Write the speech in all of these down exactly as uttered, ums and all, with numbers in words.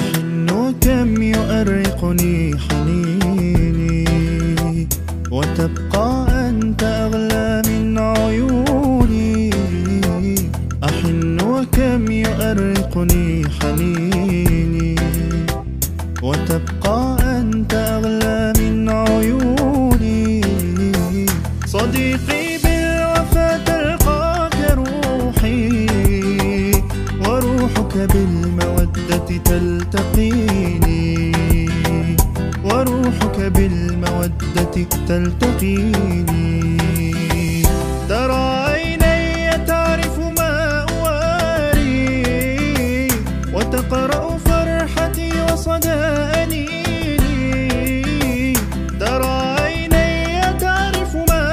أحن وكم يؤرقني حنيني، وتبقى أنت أغلى من عيوني. أحن وكم يؤرقني حنيني، وتبقى أنت أغلى من عيوني. صديقي بالوفا تلقاك روحي، وروحك بالمودة تلتقيني، وروحك بالمودة تلتقيني. ترى عيني تعرف ما أواري، وتقرأ فرحتي وصدى أنيني. ترى عيني تعرف ما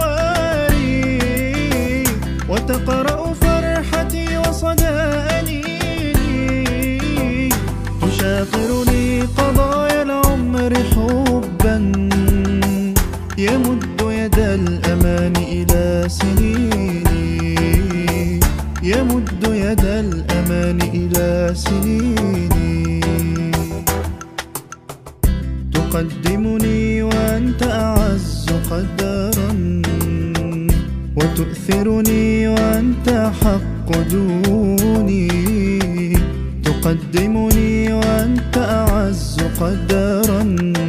أواري، وتقرأ فرحتي وصدى أنيني. تشاطرني قضايا العمر حبا، يمد يد الأمان إلى سنيني، يمد يد الأمان إلى سنيني. تقدمني وأنت أعز قدرا، وتؤثرني وأنت حق دوني. تقدمني وأنت أعز قدرا،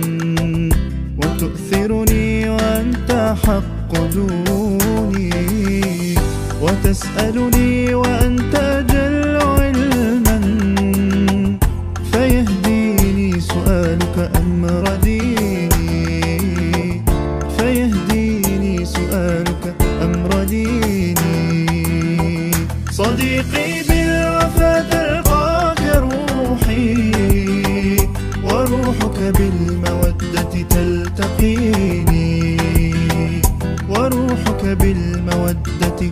وتؤثرني وأنت حق دوني. وتسألني وأنت أجل علما، فيهديني سؤالك أمر ديني، فيهديني سؤالك أمر ديني. صديقي بالوفا تلقاك روحي، وروحك بالمودة تلتقيني، وروحك بالمودة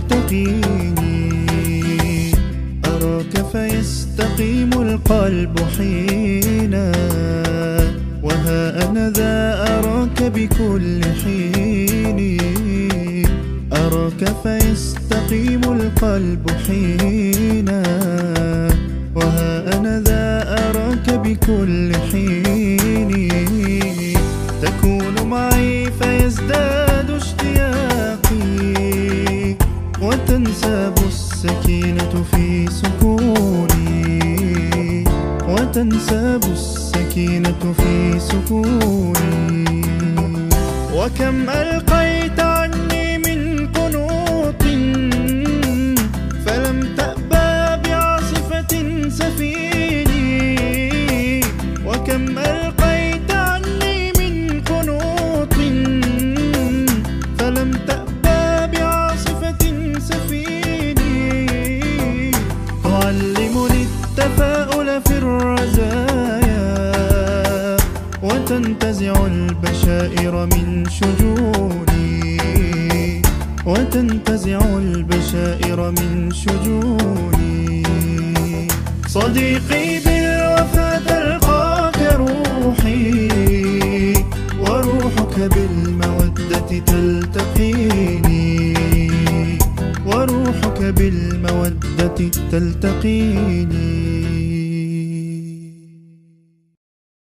تلتقيني. أراك فيستقيم القلب حينا، وها أنا ذا أراك بكل حين. أراك فيستقيم القلب حينا، وها أنا ذا أراك بكل حين. تكون معي فيزداد اشتياقي، وتنساب السكينة في سكوني، وتنساب السكينة في سكوني. وكم ألقيت عني من قنوط، فلم تأبى بعاصفة سفيني. وكم ألقيت عني من قنوط، فلم تأبى بعاصفة سفيني. تعلمني التفاؤل في الرزايا، وتنتزع البشائر من شجوني، وتنتزع البشائر من شجوني. صديقي بالوفا تلقاك روحي، وروحك بالمودة تلتقيني، وروحك بالمودة تلتقيني.